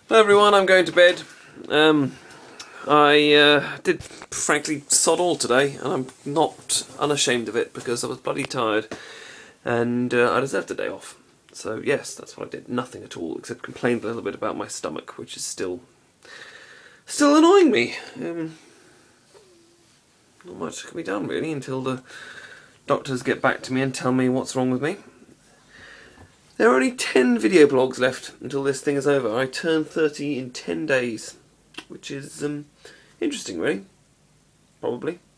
Hello everyone, I'm going to bed. I did frankly sod all today, and I'm not unashamed of it because I was bloody tired and I deserved a day off. So yes, that's what I did. Nothing at all, except complained a little bit about my stomach, which is still annoying me. Not much can be done really until the doctors get back to me and tell me what's wrong with me. There are only 10 video blogs left until this thing is over. I turn 30 in 10 days, which is interesting really, probably.